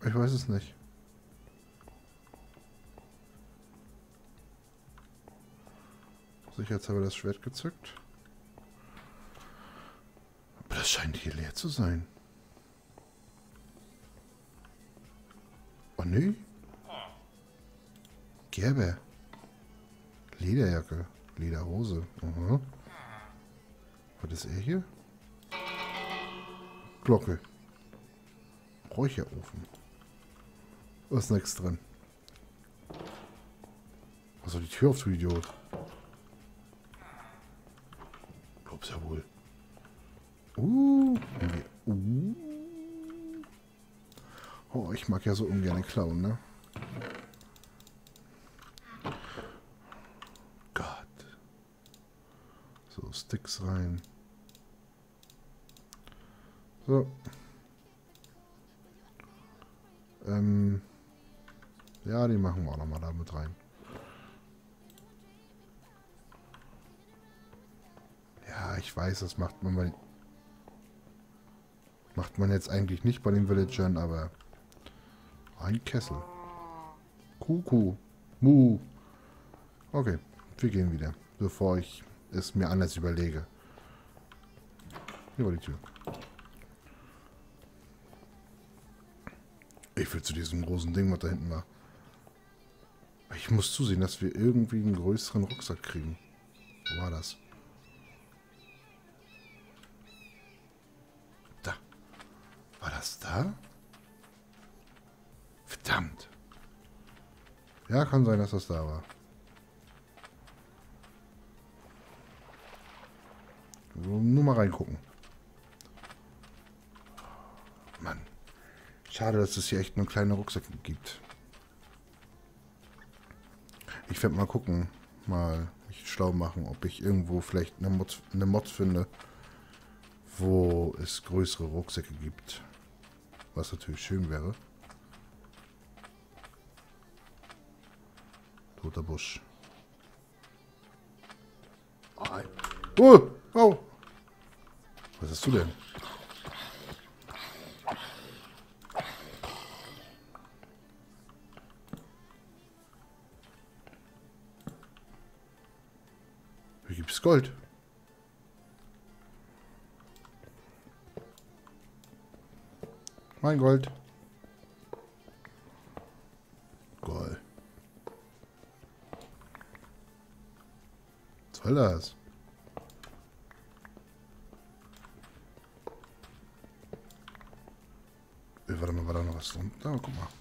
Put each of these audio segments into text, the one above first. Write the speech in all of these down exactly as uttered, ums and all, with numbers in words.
Ich weiß es nicht. Sicherheitshalber das Schwert gezückt. Aber das scheint hier leer zu sein. Oh ne? Gerber. Lederjacke. Lederhose. Aha. Was ist er hier? Glocke. Räucherofen. Da ist nichts drin. Was soll die Tür auf, du Idiot? Glaub's ja wohl. Uh. uh. Oh, ich mag ja so ungern klauen, ne? Gott. So, Sticks rein. So. Ähm. Ja, die machen wir auch nochmal da mit rein. Ja, ich weiß, das macht man bei... Macht man jetzt eigentlich nicht bei den Villagern, aber... Ein Kessel. Kuku. Mu. Okay, wir gehen wieder. Bevor ich es mir anders überlege. Hier war die Tür. Ich will zu diesem großen Ding, was da hinten war. Ich muss zusehen, dass wir irgendwie einen größeren Rucksack kriegen. Wo war das? Da. War das da? Verdammt. Ja, kann sein, dass das da war. So, nur mal reingucken. Mann. Schade, dass es hier echt nur kleine Rucksäcke gibt. Ich werde mal gucken, mal mich schlau machen, ob ich irgendwo vielleicht eine Mod, eine Mod finde, wo es größere Rucksäcke gibt. Was natürlich schön wäre. Toter Busch. Oh! Oh! Was hast du denn? Hier gibt's Gold. Mein Gold. Gold. Was soll das? Äh, warte mal, war da noch was drin? Da, guck mal.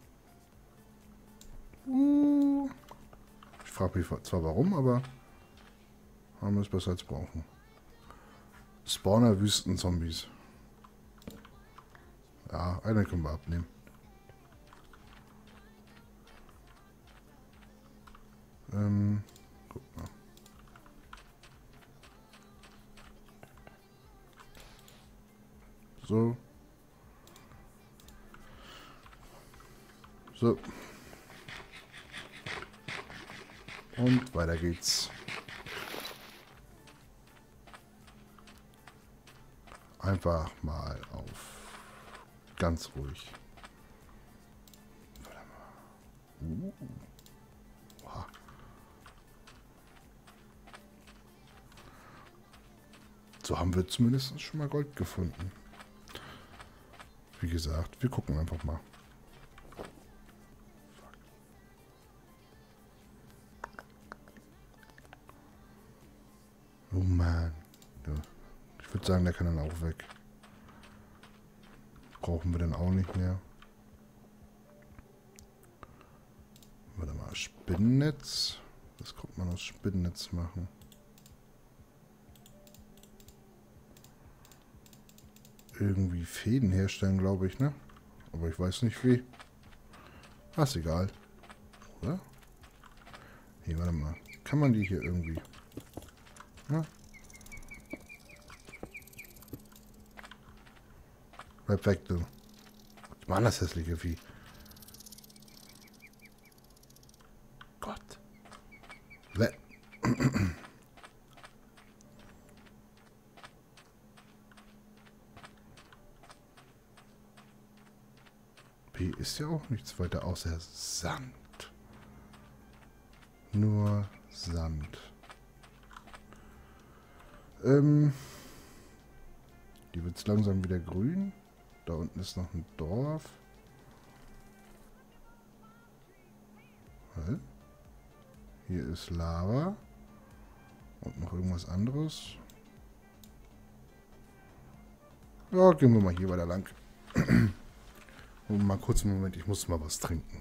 Uh. Ich frage mich zwar warum, aber haben wir es besser als brauchen. Spawner Wüstenzombies. Ja, einen können wir abnehmen. Ähm, guck mal. So. So. Und weiter geht's. Einfach mal auf ganz ruhig. Warte mal. Uh. Oha. So haben wir zumindest schon mal Gold gefunden. Wie gesagt, wir gucken einfach mal. Oh Mann. Ja. Ich würde sagen, der kann dann auch weg. Brauchen wir dann auch nicht mehr. Warte mal, Spinnennetz. Was kommt man aus Spinnennetz machen? Irgendwie Fäden herstellen, glaube ich, ne? Aber ich weiß nicht wie. Ah, ist egal. Oder? Nee, warte mal. Kann man die hier irgendwie... Ja? Bleib weg, du. Ich meine das hässliche Vieh. Gott. We Hier ist ja auch nichts weiter außer Sand. Nur Sand. Ähm... Hier wird es langsam wieder grün. Da unten ist noch ein Dorf. Hä? Hier ist Lava. Und noch irgendwas anderes. Ja, gehen wir mal hier weiter lang. Und mal kurz einen Moment, ich muss mal was trinken.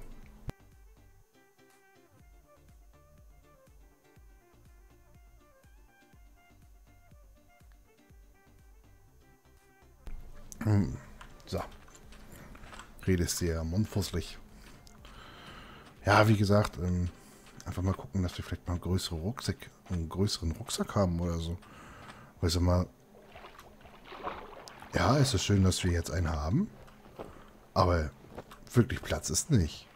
So. Redest sehr mundfusselig. Ja, wie gesagt, ähm, einfach mal gucken, dass wir vielleicht mal einen größeren Rucksack, einen größeren Rucksack haben oder so. Weil sag mal, ja, es ist schön, dass wir jetzt einen haben, aber wirklich Platz ist nicht.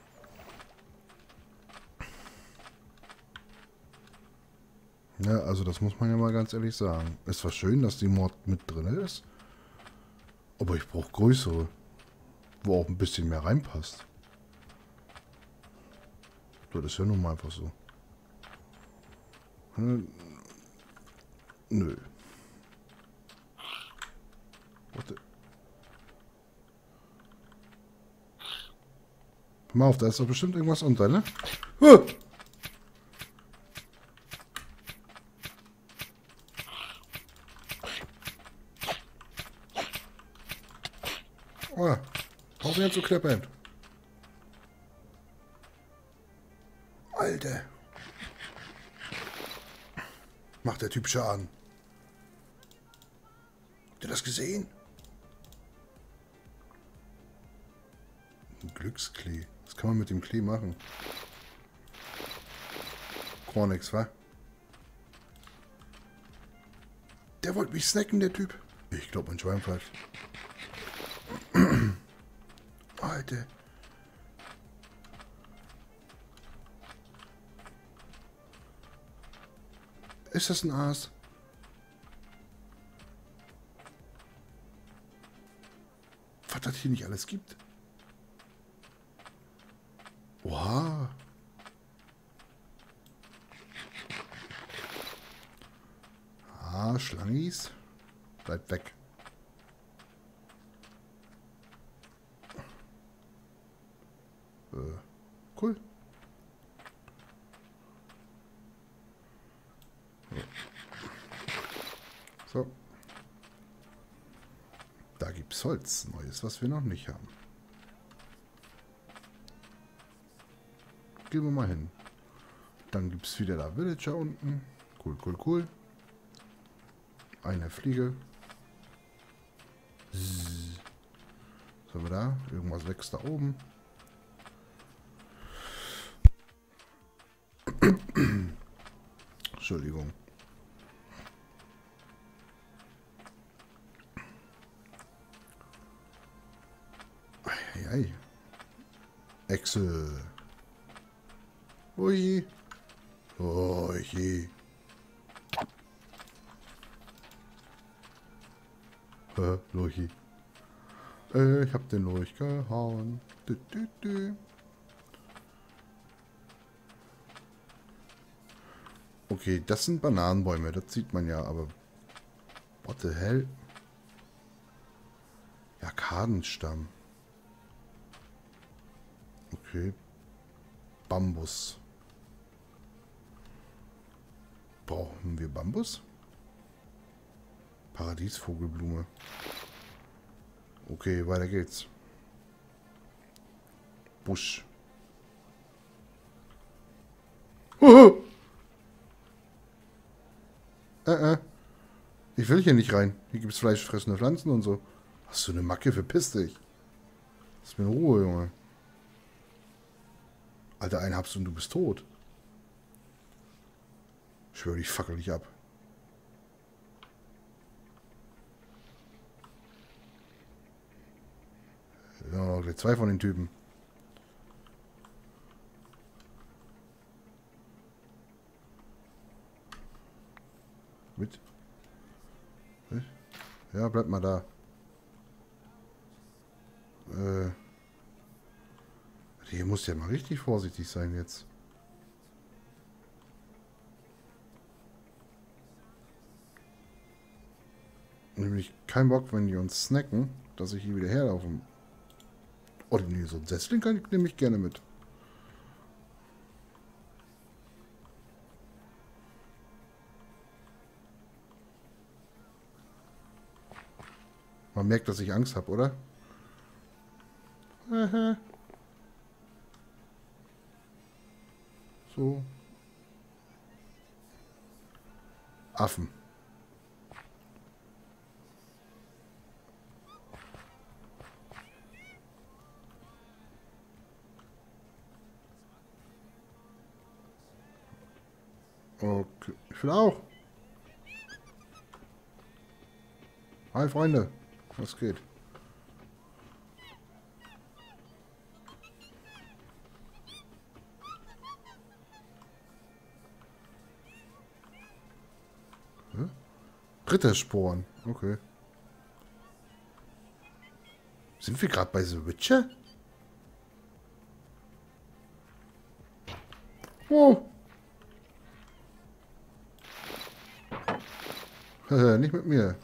Ja, also das muss man ja mal ganz ehrlich sagen. Es war schön, dass die Mod mit drin ist, aber ich brauche größere, wo auch ein bisschen mehr reinpasst. Das ist ja nun mal einfach so. Hm, nö. Warte. Mal auf, da ist doch bestimmt irgendwas unter, ne? Huh! Oh, aufhören zu kleppern. Alter. Macht der Typ Schaden. Habt ihr das gesehen? Ein Glücksklee. Was kann man mit dem Klee machen? Cornix, wa? Der wollte mich snacken, der Typ. Ich glaube, mein Schwein pfeift. Alter. Ist das ein Aas? Was das hier nicht alles gibt? Oha. Ah, Schlangis. Bleibt weg. Äh, cool. So. Da gibt's Holz. Neues, was wir noch nicht haben. Gehen wir mal hin. Dann gibt es wieder da Villager unten. Cool, cool, cool. Eine Fliege. Zzz. Was haben wir da? Irgendwas wächst da oben. Entschuldigung. Ei, ei. Echse. Ui. Ui. Äh, Lurchi. Äh, ich hab den Lurch gehauen. Du, du, du. Okay, das sind Bananenbäume, das sieht man ja, aber... What the hell? Ja, Kardenstamm. Okay. Bambus. Brauchen wir Bambus? Paradiesvogelblume. Okay, weiter geht's. Busch. Oh! Äh, äh. Ich will hier nicht rein. Hier gibt es fleischfressende Pflanzen und so. Hast du eine Macke? Verpiss dich. Lass mir in Ruhe, Junge. Alter, einen habst du und du bist tot. Ich schwöre, ich fackel dich ab. Ja, gleich zwei von den Typen. Mit? Ja, bleib mal da. Äh, Hier muss ja mal richtig vorsichtig sein jetzt. Nämlich kein Bock, wenn die uns snacken, dass ich hier wieder herlaufe. Oh, nee, so ein Setzling kann ich nämlich gerne mit. Man merkt, dass ich Angst habe, oder? Aha. So. Affen. Okay. Ich will auch. Hi, Freunde. Was geht? Hä? Rittersporen. Okay. Sind wir gerade bei The Witcher? Oh. Nicht mit mir.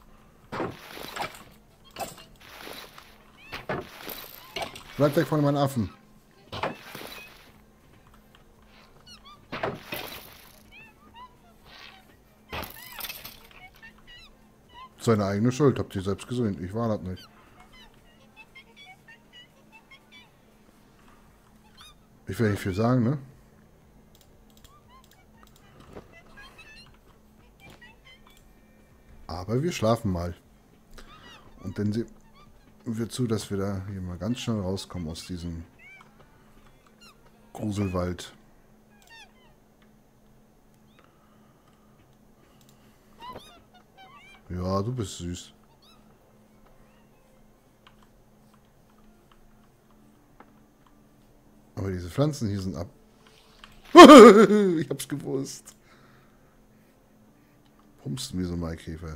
Bleib weg von meinen Affen. Seine eigene Schuld, habt ihr selbst gesehen. Ich war das nicht. Ich will nicht viel sagen, ne? Aber wir schlafen mal. Und dann sehen wir zu, dass wir da hier mal ganz schnell rauskommen aus diesem Gruselwald. Ja, du bist süß. Aber diese Pflanzen hier sind ab. Ich hab's gewusst. Pumpsten wie so ein Maikäfer.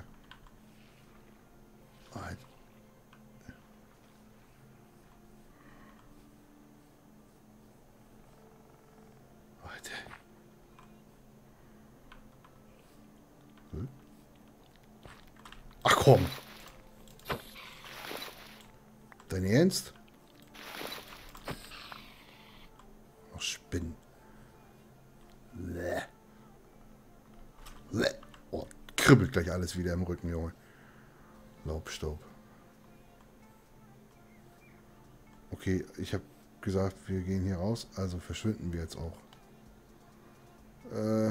Alter. Alter. Hm? Ach komm. Dein Ernst? Ach, Spinnen. Bäh. Bäh. Oh, kribbelt gleich alles wieder im Rücken, Junge. Laubstaub. Okay, ich habe gesagt, wir gehen hier raus, also verschwinden wir jetzt auch. Äh...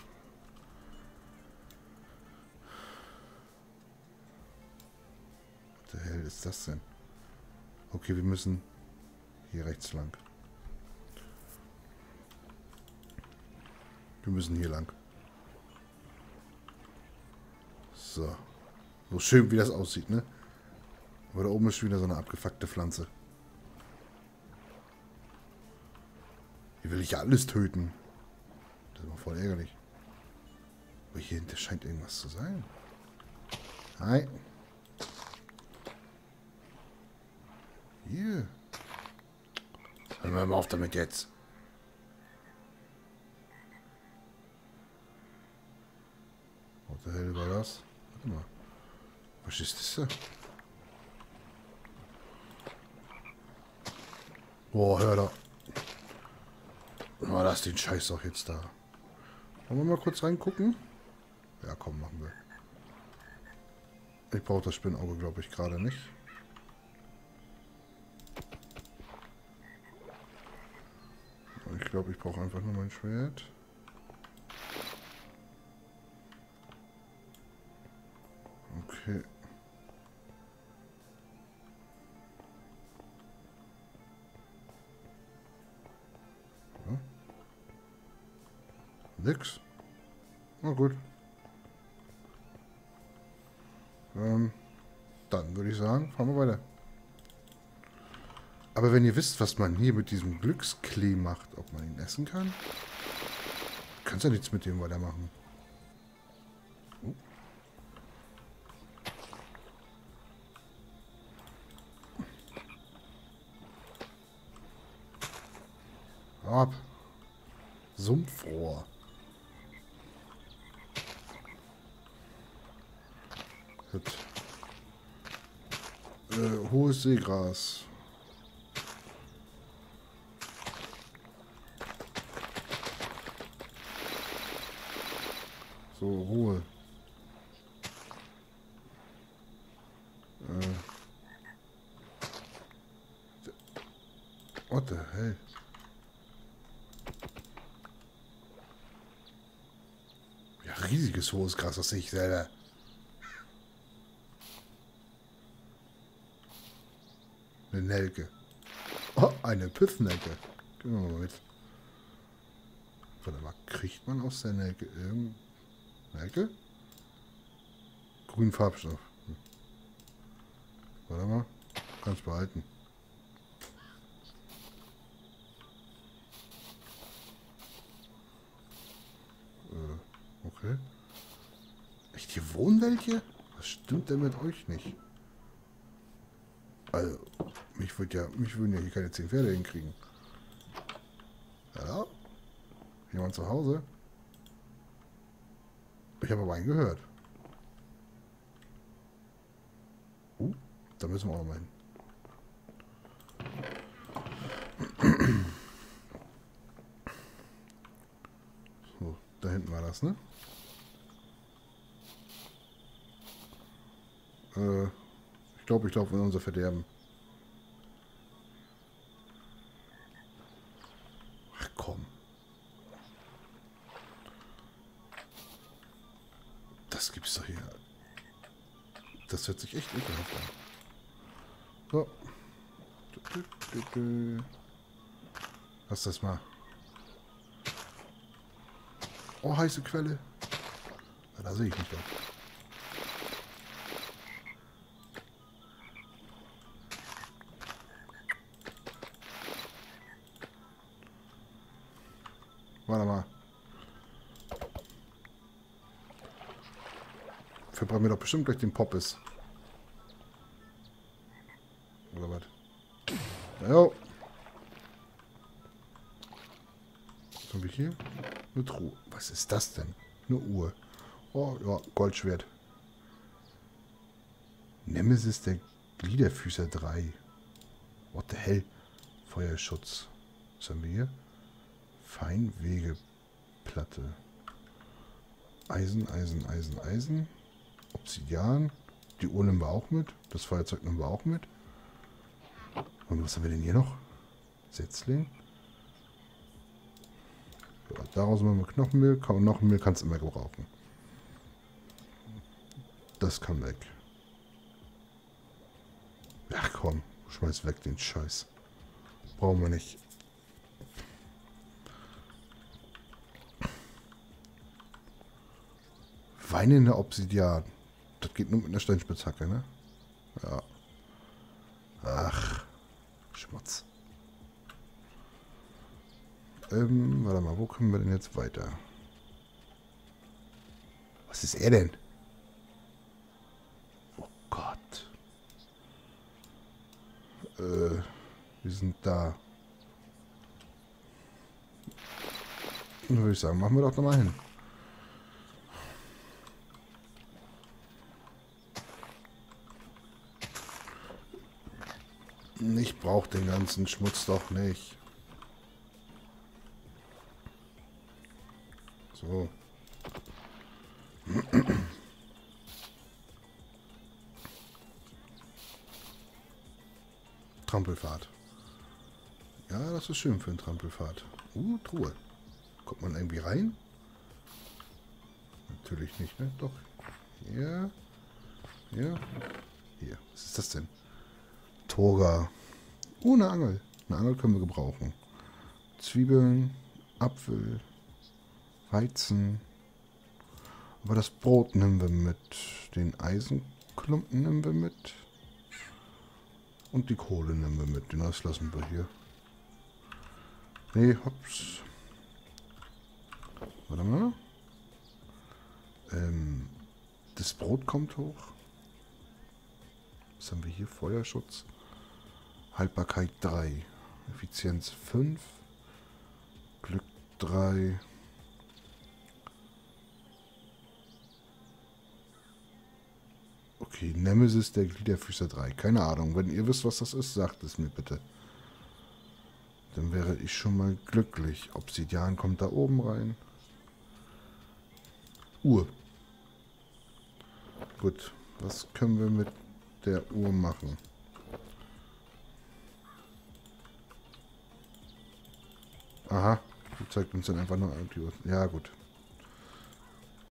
Was der Hell ist das denn? Okay, wir müssen hier rechts lang. Wir müssen hier lang. So. So schön, wie das aussieht, ne? Aber da oben ist wieder so eine abgefuckte Pflanze. Hier will ich ja alles töten. Das ist immer voll ärgerlich. Aber hier hinter scheint irgendwas zu sein. Hi. Hier. Hören wir mal auf damit jetzt. Was der Hell war das? Warte mal. Was ist das da? Boah, hör da. Oh, lass den Scheiß doch jetzt da. Wollen wir mal kurz reingucken? Ja, komm, machen wir. Ich brauche das Spinnauge, glaube ich, gerade nicht. Ich glaube, ich brauche einfach nur mein Schwert. Okay. Ja. Nix. Na gut. Ähm, dann würde ich sagen, fahren wir weiter. Aber wenn ihr wisst, was man hier mit diesem Glücksklee macht, ob man ihn essen kann, kannst ja nichts mit dem weitermachen. Oh. ab. Sumpfrohr. Gut. Äh, hohes Seegras. So, Ruhe. Äh. What the hell? Ja, riesiges hohes Gras, das sehe ich selber. Eine Nelke. Oh, eine Püffnelke. Gehen wir mal mit. Warte mal, kriegt man aus der Nelke irgendeine Nelke? Grünen Farbstoff. Hm. Warte mal, kannst behalten. Äh, okay. Echt, hier wohnen welche? Was stimmt denn mit euch nicht? Also, mich würde ja, mich würden ja hier keine zehn Pferde hinkriegen. Ja? Jemand zu Hause? Ich habe aber einen gehört. Uh, da müssen wir auch noch mal hin. So, da hinten war das, ne? Äh, ich glaube, ich laufe in unser Verderben. Ach komm. Das gibt's doch hier. Das hört sich echt ekelhaft an. So. Lass das mal. Oh, heiße Quelle. Ja, da sehe ich mich doch. Warte mal. Verbrennen wir doch bestimmt gleich den Poppes. Oder was? Jo. Was haben wir hier? Eine Truhe. Was ist das denn? Eine Uhr. Oh, ja, Goldschwert. Nemesis der Gliederfüßer drei. What the hell? Feuerschutz. Was haben wir hier? Feinwegeplatte. Eisen, Eisen, Eisen, Eisen. Obsidian. Die Uhr nehmen wir auch mit. Das Feuerzeug nehmen wir auch mit. Und was haben wir denn hier noch? Setzling. Ja, daraus machen wir Knochenmehl. Knochenmehl kannst du immer gebrauchen. Das kann weg. Ach komm, schmeiß weg den Scheiß. Brauchen wir nicht. Weinende Obsidian. Das geht nur mit einer Steinspitzhacke, ne? Ja. Ach. Schmutz. Ähm, warte mal, wo kommen wir denn jetzt weiter? Was ist er denn? Oh Gott. Äh, wir sind da. Dann würde ich sagen, machen wir doch noch mal hin. Ich brauche den ganzen Schmutz doch nicht. So. Trampelfahrt. Ja, das ist schön für eine Trampelfahrt. Uh, Truhe. Kommt man irgendwie rein? Natürlich nicht, ne? Doch. Hier. Hier. Hier. Was ist das denn? Toga. Oh, eine Angel. Eine Angel können wir gebrauchen. Zwiebeln, Apfel, Weizen. Aber das Brot nehmen wir mit. Den Eisenklumpen nehmen wir mit. Und die Kohle nehmen wir mit. Den Rest lassen wir hier. Nee, hops. Warte mal. Ähm, das Brot kommt hoch. Was haben wir hier? Feuerschutz. Haltbarkeit drei. Effizienz fünf. drei. Okay, Nemesis der Gliederfüßer drei. Keine Ahnung. Wenn ihr wisst, was das ist, sagt es mir bitte. Dann wäre ich schon mal glücklich. Obsidian kommt da oben rein. Uhr. Gut. Was können wir mit der Uhr machen? Aha. Die zeigt uns dann einfach nur die Uhr. Ja, gut.